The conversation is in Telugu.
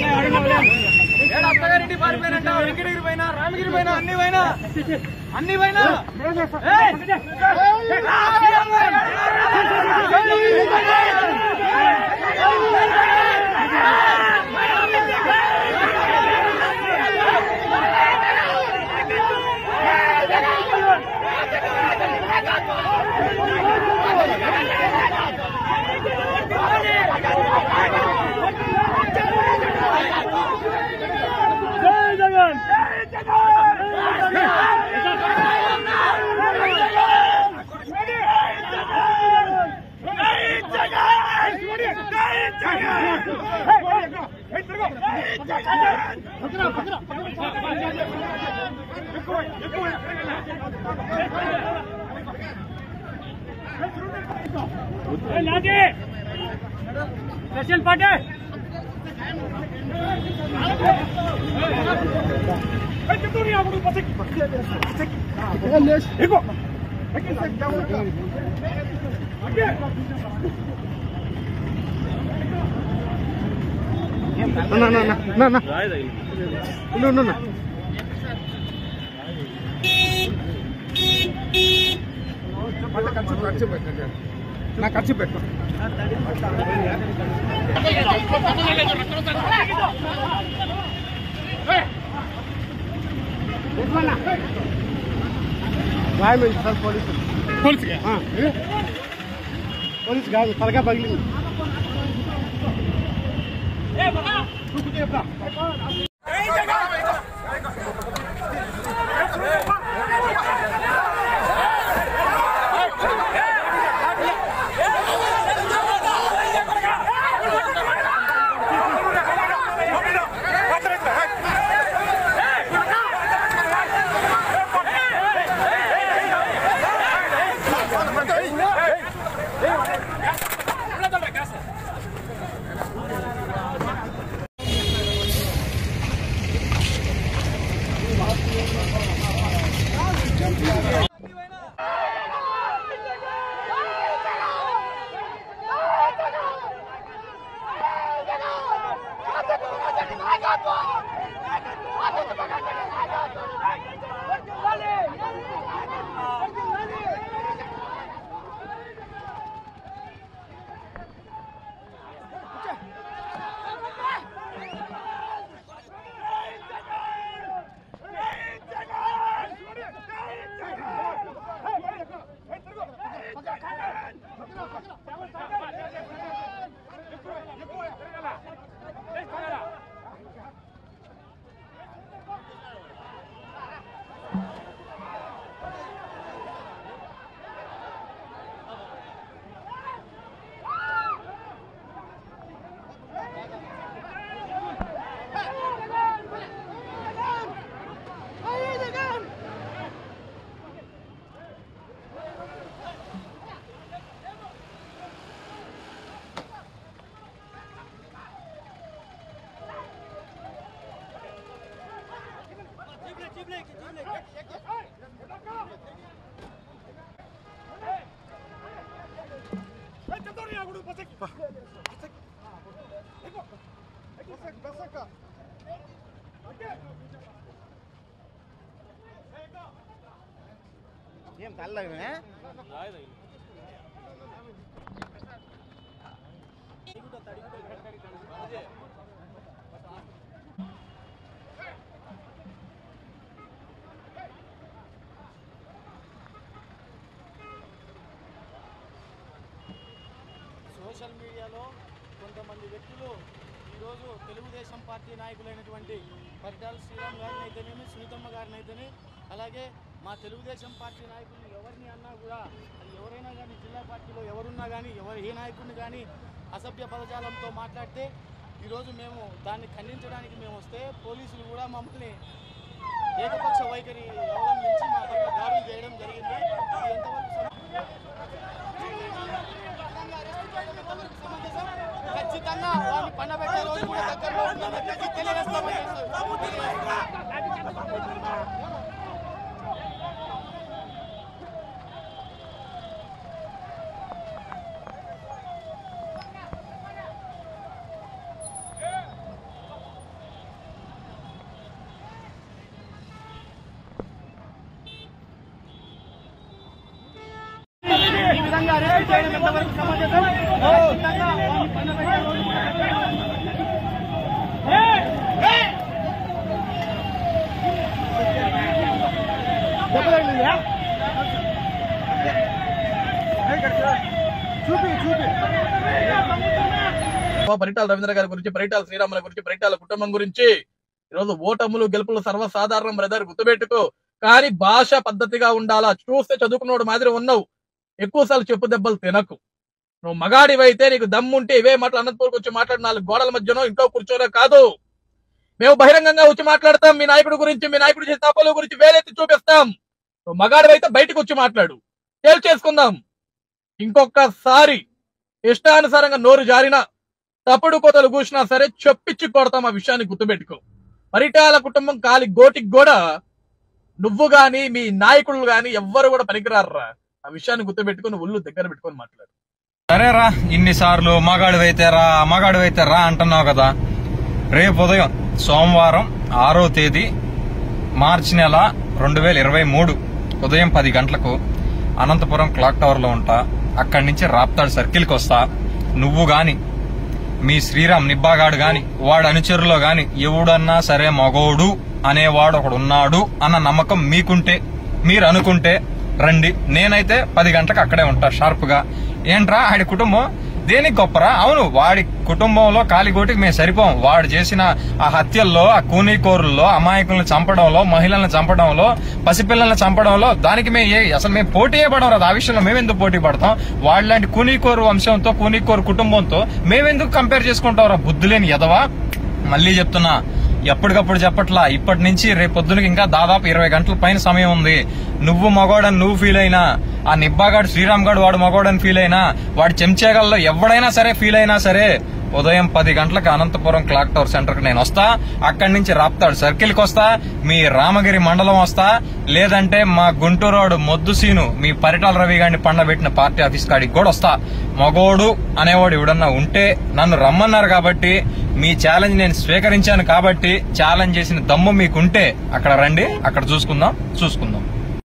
అత్తగారింటి పారిపోయినంట, వెంకటగిరి పైన, రామగిరి పైన, అన్ని పైన స్పెషల్ పార్టీ నా ఖర్చు పెట్టు గాయమైంది సార్ పోలీసు కాదు తలగా పగిలింది. ఏం తల్లగా సోషల్ మీడియాలో కొంతమంది వ్యక్తులు ఈరోజు తెలుగుదేశం పార్టీ నాయకులైనటువంటి పరిటాల శ్రీరామ్ గారిని అయితేనేమి, సునీతమ్మ గారిని అయితేనే, అలాగే మా తెలుగుదేశం పార్టీ నాయకులు ఎవరిని అన్నా కూడా, అది ఎవరైనా కానీ, జిల్లా పార్టీలో ఎవరున్నా కానీ, ఏ నాయకుడిని కానీ అసభ్య పదజాలంతో మాట్లాడితే ఈరోజు మేము దాన్ని ఖండించడానికి మేము వస్తే పోలీసులు కూడా మమ్మల్ని ఏకపక్ష వైఖరి అవలంబించి మా పైన దాడులు చేయడం జరిగింది. ఖచ్చితంగా వారిని పండబెట్టే రోజు కూడా దగ్గరలో ఉందని తెలియజేస్తామని ఖచ్చితంగా అరెస్ట్ చేయడం ఎంతవరకు సమాజం ఖచ్చితంగా ఈ పన్ను పెట్టే రోజు పరిటాల రవీంద్ర గారి గురించి, పరిటాల శ్రీరాముల గురించి, పరిటాల కుటుంబం గురించి ఈరోజు ఓటములు గెలుపులు సర్వసాధారణం బ్రదర్, గుర్తుపెట్టుకో. కానీ భాష పద్ధతిగా ఉండాలా. చూస్తే చదువుకున్నోడు మాదిరి ఉన్నావు, ఎక్కువసార్లు చెప్పు దెబ్బలు తినకు. నువ్వు మగాడివైతే నీకు దమ్ముంటే ఇవే మాటలు అనంతపూర్కి వచ్చి మాట్లాడి 4 గోడల మధ్యనో ఇంట్లో కూర్చోనే కాదు. మేము బహిరంగంగా వచ్చి మాట్లాడతాం. మీ నాయకుడి గురించి, మీ నాయకుడి చేసిన తప్పుల గురించి వేలెత్తి చూపిస్తాం. నువ్వు మగాడివైతే బయటకు వచ్చి మాట్లాడు, తేల్చేసుకుందాం. ఇంకొకసారి ఇష్టానుసారంగా నోరు జారినా, తప్పుడు కోతలు కూసినా సరే చెప్పిచ్చి కొడతాం. ఆ విషయాన్ని గుర్తుపెట్టుకో. పరిటాల కుటుంబం కాలి గోటికి కూడా నువ్వు గాని మీ నాయకులు గాని ఎవ్వరు కూడా పనికిరారా. ఆ విషయాన్ని గుర్తుపెట్టుకుని ఒళ్ళు దగ్గర పెట్టుకొని మాట్లాడు. సరేరా, ఇన్నిసార్లు మగాడివైతే రా అంటున్నావు కదా. రేపు ఉదయం సోమవారం 6వ తేదీ మార్చి నెల 2023 ఉదయం 10 గంటలకు అనంతపురం క్లాక్ టవర్ లో ఉంటా. అక్కడి నుంచి రాప్తాడు సర్కిల్కి వస్తా. నువ్వు గాని మీ శ్రీరామ్ నిబ్బాగాడు గాని వాడు అనుచరులో గాని ఎవడన్నా సరే మగోడు అనేవాడు ఒకడు ఉన్నాడు అన్న నమ్మకం మీకుంటే, మీరు అనుకుంటే రండి. నేనైతే 10 గంటలకు అక్కడే ఉంటా షార్ప్ గా. ఏంట్రా ఆడి కుటుంబం దేనికి గొప్పరా? అవును, వాడి కుటుంబంలో కాలిగోటికి మేము సరిపోం. వాడు చేసిన ఆ హత్యల్లో, ఆ కూనీకోరుల్లో, అమాయకులను చంపడంలో, మహిళలను చంపడంలో, పసిపిల్లలను చంపడంలో దానికి అసలు మేము పోటీ పడం రాదు. ఆ విషయంలో మేమెందుకు పోటీ పడతాం? వాళ్ళలాంటి కూనీకోరు వంశంతో, కూనీకోరు కుటుంబంతో మేమెందుకు కంపేర్ చేసుకుంటాం? బుద్ధులేని ఎదవా. మళ్ళీ చెప్తున్నా, ఎప్పటికప్పుడు చెప్పట్లా. ఇప్పటి నుంచి రేపు పొద్దునకి ఇంకా దాదాపు 20 గంటల పైన సమయం ఉంది. నువ్వు మగోడని నువ్వు ఫీల్ అయినా, ఆ నిబ్బాగాడు శ్రీరామ్ గాడు వాడు మగోడని ఫీల్ అయినా, వాడి చెంచేగల్లో ఎవడైనా సరే ఫీల్ అయినా సరే ఉదయం 10 గంటలకు అనంతపురం క్లాక్ టవర్ సెంటర్ కి నేను వస్తా. అక్కడి నుంచి రాప్తాడు సర్కిల్ కి వస్తా, మీ రామగిరి మండలం వస్తా, లేదంటే మా గుంటూరు రోడ్ మొద్దుసీను మీ పరిటాల రవి గారిని పండబెట్టిన పార్టీ ఆఫీస్ కాడికి కూడా వస్తా. మగోడు అనేవాడు ఎవడన్నా ఉంటే నన్ను రమ్మన్నారు కాబట్టి, మీ ఛాలెంజ్ నేను స్వీకరించాను కాబట్టి, ఛాలెంజ్ చేసిన దమ్ము మీకుంటే అక్కడ రండి, అక్కడ చూసుకుందాం.